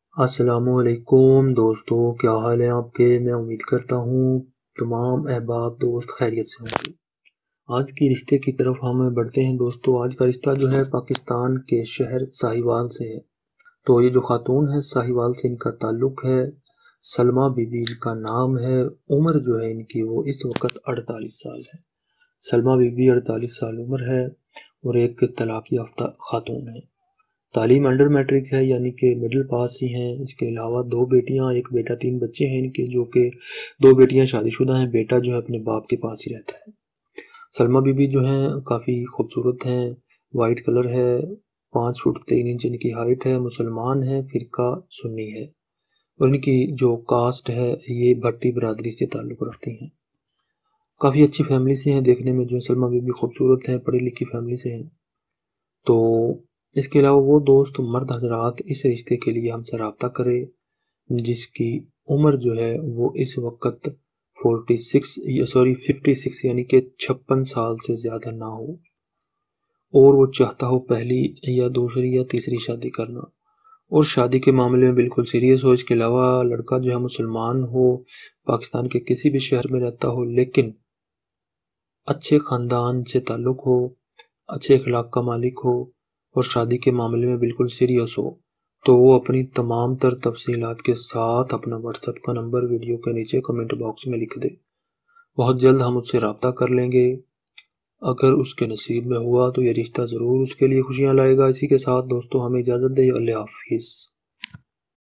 السلام علیکم دوستو، کیا حال ہے آپ کے؟ میں امید کرتا ہوں تمام احباب دوست خیریت سے ہوں گے۔ آج کی رشتے کی طرف ہم بڑھتے ہیں دوستو۔ آج کا رشتہ جو ہے پاکستان کے شہر ساہیوال سے ہے۔ تو یہ جو خاتون ہے ساہیوال سے ان کا تعلق ہے، سلمیٰ بی بی ان کا نام ہے۔ عمر جو ہے ان کی وہ اس وقت 48 سال ہے۔ سلمیٰ بی بی 48 سال عمر ہے اور ایک طلاق یافتہ خاتون ہے۔ تعلیم انڈر میٹرک ہے، یعنی کہ مڈل پاس ہی ہیں۔ اس کے علاوہ 2 بیٹیاں، 1 بیٹا، 3 بچے ہیں ان کے، جو کہ 2 بیٹیاں شادی شدہ ہیں، بیٹا جو ہے اپنے باپ کے پاس ہی رہتا ہے۔ سلمیٰ بی بی جو ہیں کافی خوبصورت ہیں، وائٹ کلر ہے، 5 فٹ 3 انچ ان کی ہائٹ ہے، مسلمان ہیں، فرقہ سنی ہے، اور ان کی جو کاسٹ ہے یہ بھٹی برادری سے تعلق رکھتی ہیں۔ کافی اچھی فیملی سے ہیں، دیکھنے میں جو ہے سلمیٰ بی بی خوبصورت ہیں، پڑھی لکھی فیملی سے ہیں۔ تو اس کے علاوہ وہ دوست مرد حضرات اس رشتے کے لیے ہم سے رابطہ کرے جس کی عمر جو ہے وہ اس وقت 56 یعنی کہ 56 سال سے زیادہ نہ ہو، اور وہ چاہتا ہو پہلی یا دوسری یا تیسری شادی کرنا، اور شادی کے معاملے میں بالکل سیریس ہو۔ اس کے علاوہ لڑکا جو ہے مسلمان ہو، پاکستان کے کسی بھی شہر میں رہتا ہو، لیکن اچھے خاندان سے تعلق ہو، اچھے اخلاق کا مالک ہو، اور شادی کے معاملے میں بالکل سیریس ہو، تو وہ اپنی تمام تر تفصیلات کے ساتھ اپنا واٹس ایپ کا نمبر ویڈیو کے نیچے کمنٹ باکس میں لکھ دے۔ بہت جلد ہم اس سے رابطہ کر لیں گے۔ اگر اس کے نصیب میں ہوا تو یہ رشتہ ضرور اس کے لیے خوشیاں لائے گا۔ اسی کے ساتھ دوستو ہمیں اجازت دے، اللہ حافظ۔